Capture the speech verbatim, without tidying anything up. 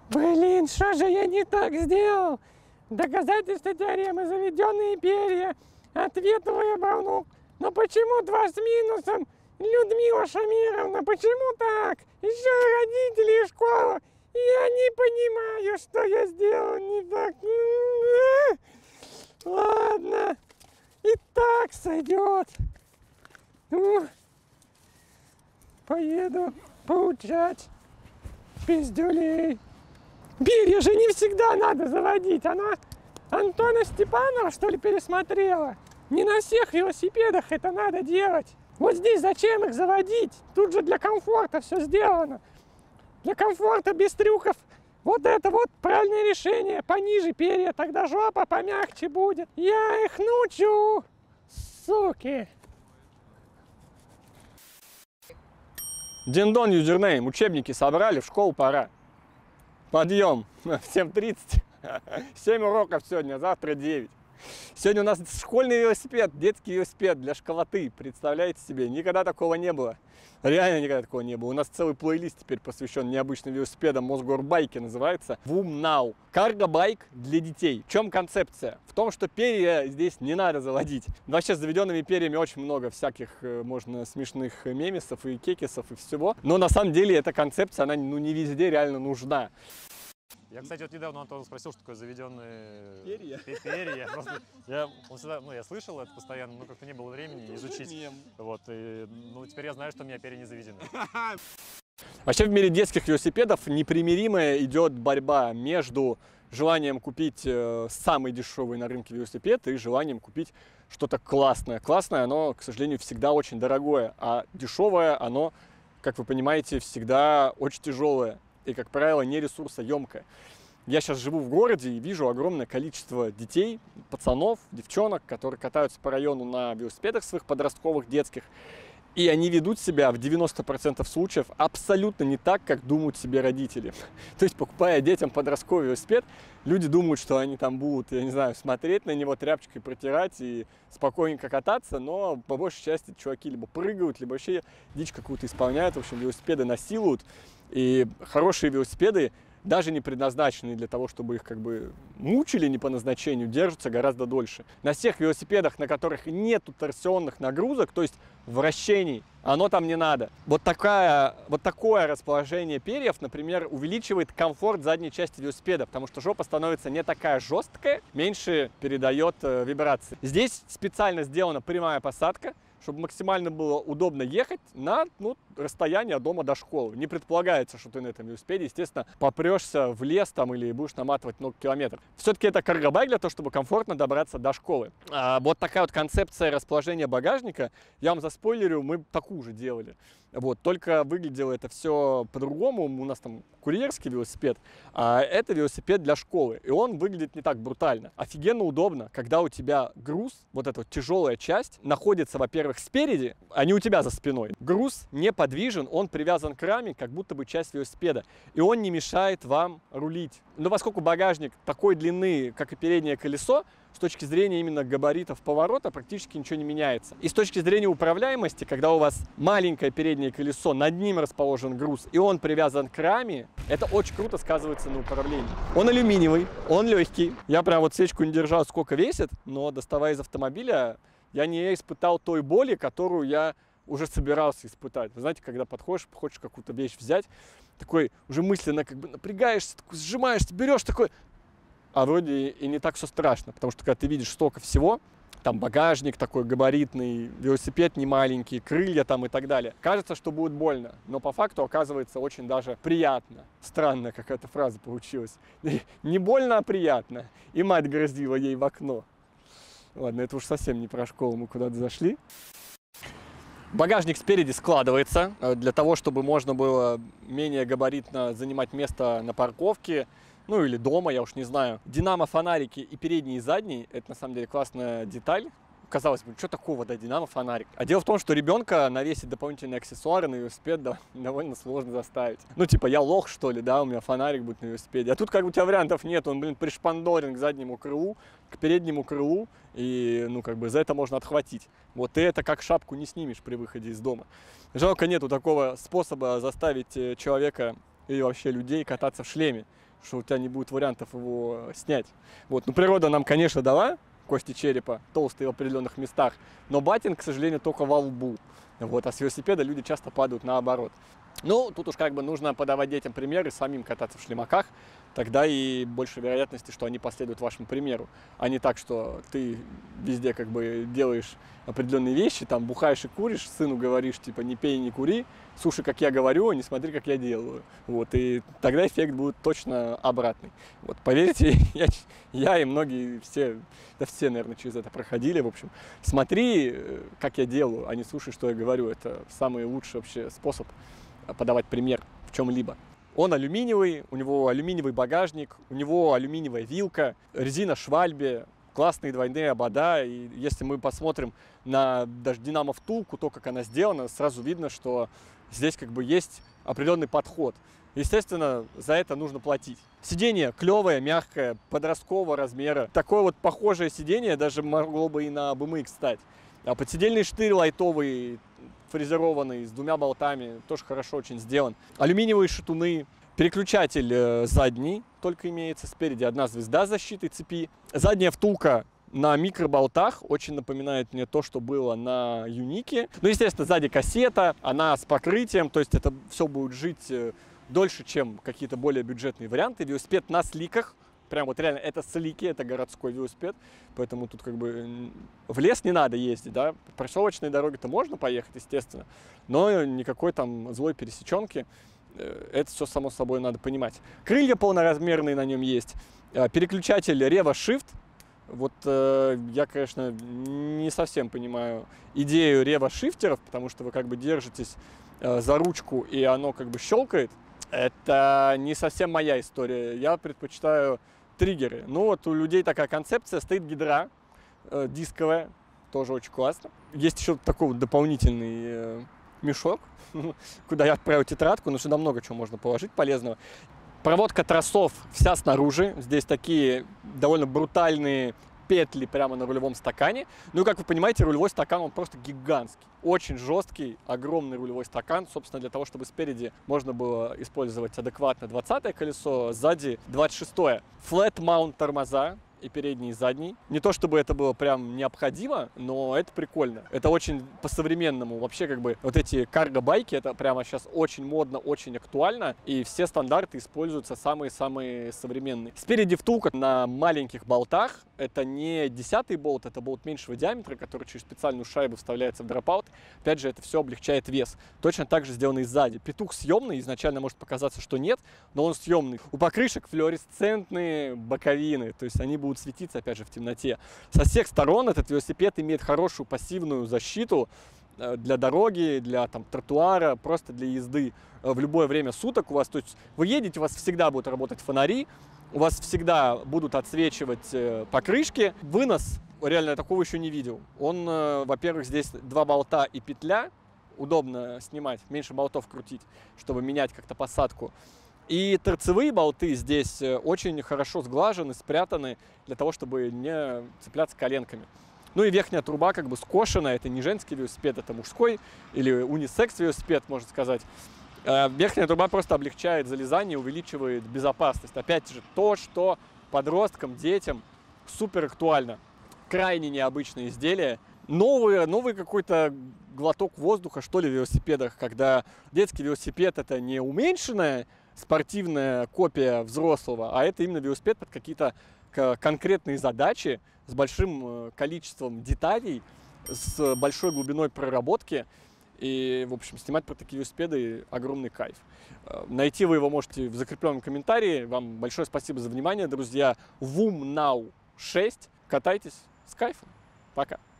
Блин, что же я не так сделал? Доказательства теоремы заведенные перья. Ответ выбрал, ну. Но почему два с минусом? Людмила Шамировна, почему так? Еще родители и школа. Я не понимаю, что я сделал не так. Ладно. И так сойдет. Ну, поеду поучать пиздюлей. Перья же не всегда надо заводить. Она Антона Степанова, что ли, пересмотрела? Не на всех велосипедах это надо делать. Вот здесь зачем их заводить? Тут же для комфорта все сделано. Для комфорта без трюков. Вот это вот правильное решение. Пониже перья, тогда жопа помягче будет. Я их научу, суки. Диндон юзернейм. Учебники собрали, в школу пора. Подъем. В семь тридцать. семь уроков сегодня, завтра девять. Сегодня у нас школьный велосипед, детский велосипед для школоты. Представляете себе? Никогда такого не было. Реально никогда такого не было. У нас целый плейлист теперь посвящен необычным велосипедам. Мосгорбайки называется. Вумнау. Карго-байк для детей. В чем концепция? В том, что перья здесь не надо заводить. Вообще с заведенными перьями очень много всяких можно смешных мемесов и кекисов и всего. Но на самом деле эта концепция, она ну, не везде реально нужна. Я, кстати, вот недавно Антона спросил, что такое заведенные перья. перья. Я, просто, я, он всегда, ну, я слышал это постоянно, но как-то не было времени изучить. Вот, и, ну, теперь я знаю, что у меня перья не заведены. Вообще в мире детских велосипедов непримиримая идет борьба между желанием купить э, самый дешевый на рынке велосипед и желанием купить что-то классное. Классное, оно, к сожалению, всегда очень дорогое, а дешевое, оно, как вы понимаете, всегда очень тяжелое. И, как правило, не ресурсоемкая. Я сейчас живу в городе и вижу огромное количество детей, пацанов, девчонок, которые катаются по району на велосипедах своих подростковых, детских. И они ведут себя в девяноста процентах случаев абсолютно не так, как думают себе родители. То есть, покупая детям подростковый велосипед, люди думают, что они там будут, я не знаю, смотреть на него, тряпочкой протирать и спокойненько кататься, но по большей части чуваки либо прыгают, либо вообще дичь какую-то исполняют, в общем, велосипеды насилуют. И хорошие велосипеды, даже не предназначенные для того, чтобы их как бы мучили не по назначению, держатся гораздо дольше. На всех велосипедах, на которых нету торсионных нагрузок, то есть вращений, оно там не надо. Вот, такая, вот такое расположение перьев, например, увеличивает комфорт задней части велосипеда, потому что жопа становится не такая жесткая, меньше передает э, вибрации. Здесь специально сделана прямая посадка, чтобы максимально было удобно ехать на ну, расстояние от дома до школы. Не предполагается, что ты на этом велосипеде, естественно, попрешься в лес там или будешь наматывать много километров. Все-таки это карго-байк для того, чтобы комфортно добраться до школы. А вот такая вот концепция расположения багажника, я вам заспойлерю, мы такую же делали. Вот, только выглядело это все по-другому. У нас там курьерский велосипед, а это велосипед для школы. И он выглядит не так брутально. Офигенно удобно, когда у тебя груз, вот эта вот тяжелая часть, находится, во-первых, спереди, а не у тебя за спиной. Груз неподвижен, он привязан к раме, как будто бы часть велосипеда. И он не мешает вам рулить. Но поскольку багажник такой длины, как и переднее колесо, с точки зрения именно габаритов поворота практически ничего не меняется. И с точки зрения управляемости, когда у вас маленькое переднее колесо, над ним расположен груз, и он привязан к раме, это очень круто сказывается на управлении. Он алюминиевый, он легкий. Я прям вот свечку не держал, сколько весит, но доставая из автомобиля, я не испытал той боли, которую я уже собирался испытать. Вы знаете, когда подходишь, хочешь какую-то вещь взять, такой уже мысленно как бы напрягаешься, такой сжимаешься, берешь такой... А вроде и не так все страшно, потому что когда ты видишь столько всего, там багажник такой габаритный, велосипед не маленький, крылья там и так далее, кажется, что будет больно, но по факту оказывается очень даже приятно. Странная какая-то фраза получилась. Не больно, а приятно. И мать грозила ей в окно. Ладно, это уж совсем не про школу, мы куда-то зашли. Багажник спереди складывается для того, чтобы можно было менее габаритно занимать место на парковке. Ну или дома, я уж не знаю. Динамо-фонарики и передний, и задний, это на самом деле классная деталь. Казалось бы, что такого, да, динамо-фонарик. А дело в том, что ребенка навесить дополнительные аксессуары на велосипед да, довольно сложно заставить. Ну типа, я лох, что ли, да, у меня фонарик будет на велосипеде. А тут как бы у тебя вариантов нет, он, блин, пришпандорен к заднему крылу, к переднему крылу, и, ну, как бы за это можно отхватить. Вот ты это как шапку не снимешь при выходе из дома. Жалко, нету такого способа заставить человека и вообще людей кататься в шлеме, что у тебя не будет вариантов его снять. Вот. Ну, природа нам, конечно, дала кости черепа, толстые в определенных местах, но ботинг, к сожалению, только во лбу. Вот. А с велосипеда люди часто падают наоборот. Ну, тут уж как бы нужно подавать детям примеры, самим кататься в шлемаках, тогда и больше вероятности, что они последуют вашему примеру, а не так, что ты везде как бы делаешь определенные вещи, там бухаешь и куришь, сыну говоришь, типа, не пей, не кури, слушай, как я говорю, а не смотри, как я делаю. Вот, и тогда эффект будет точно обратный. Вот, поверьте, я, я и многие, все, да все, наверное, через это проходили, в общем. Смотри, как я делаю, а не слушай, что я говорю. Это самый лучший вообще способ подавать пример в чем-либо. Он алюминиевый, у него алюминиевый багажник, у него алюминиевая вилка, резина Швальбе, классные двойные обода. И если мы посмотрим на даже Динамо втулку, то, как она сделана, сразу видно, что здесь как бы есть определенный подход. Естественно, за это нужно платить. Сиденье клевое, мягкое, подросткового размера. Такое вот похожее сиденье даже могло бы и на бэ эм икс стать. А подседельный штырь лайтовый, фрезерованный, с двумя болтами, тоже хорошо очень сделан. Алюминиевые шатуны. Переключатель э, задний только имеется. Спереди одна звезда защиты цепи. Задняя втулка на микроболтах. Очень напоминает мне то, что было на Юнике. Ну, естественно, сзади кассета. Она с покрытием. То есть это все будет жить э, дольше, чем какие-то более бюджетные варианты. Велосипед на сликах. Прям вот реально это слики, это городской велосипед, поэтому тут как бы в лес не надо ездить, да, по проселочной дороге-то можно поехать, естественно, но никакой там злой пересеченки, это все само собой надо понимать. Крылья полноразмерные на нем есть, переключатель Revo Shift, вот я, конечно, не совсем понимаю идею Revo шифтеров, потому что вы как бы держитесь за ручку и оно как бы щелкает. Это не совсем моя история. Я предпочитаю триггеры. Ну вот у людей такая концепция. Стоит гидра э, дисковая. Тоже очень классно. Есть еще такой вот дополнительный э, мешок, куда я отправил тетрадку. Но сюда много чего можно положить полезного. Проводка тросов вся снаружи. Здесь такие довольно брутальные петли прямо на рулевом стакане. Ну и как вы понимаете, рулевой стакан, он просто гигантский. Очень жесткий, огромный рулевой стакан. Собственно, для того, чтобы спереди можно было использовать адекватно двадцатое колесо, сзади двадцать шестое. Flat mount тормоза. И передний, и задний. Не то чтобы это было прям необходимо, но это прикольно. Это очень по-современному. Вообще, как бы, вот эти карго-байки, это прямо сейчас очень модно, очень актуально. И все стандарты используются самые-самые современные. Спереди втулка на маленьких болтах. Это не десятый болт, это болт меньшего диаметра, который через специальную шайбу вставляется в дропаут. Опять же, это все облегчает вес. Точно так же сделано и сзади. Петух съемный. Изначально может показаться, что нет, но он съемный. У покрышек флуоресцентные боковины. То есть они будут светиться, опять же, в темноте. Со всех сторон этот велосипед имеет хорошую пассивную защиту для дороги, для там, тротуара, просто для езды в любое время суток. У вас, то есть вы едете, у вас всегда будут работать фонари, у вас всегда будут отсвечивать покрышки. Вынос, реально я такого еще не видел. Он, во-первых, здесь два болта и петля. Удобно снимать, меньше болтов крутить, чтобы менять как-то посадку. И торцевые болты здесь очень хорошо сглажены, спрятаны, для того, чтобы не цепляться коленками. Ну и верхняя труба как бы скошена, это не женский велосипед, это мужской или унисекс велосипед, можно сказать. Верхняя труба просто облегчает залезание, увеличивает безопасность. Опять же, то, что подросткам, детям супер актуально. Крайне необычное изделие. Новый, новый какой-то глоток воздуха, что ли, в велосипедах, когда детский велосипед это не уменьшенная спортивная копия взрослого, а это именно велосипед под какие-то конкретные задачи с большим количеством деталей, с большой глубиной проработки. И, в общем, снимать про такие велосипеды огромный кайф. Найти вы его можете в закрепленном комментарии. Вам большое спасибо за внимание, друзья. вум нау шесть. Катайтесь с кайфом. Пока.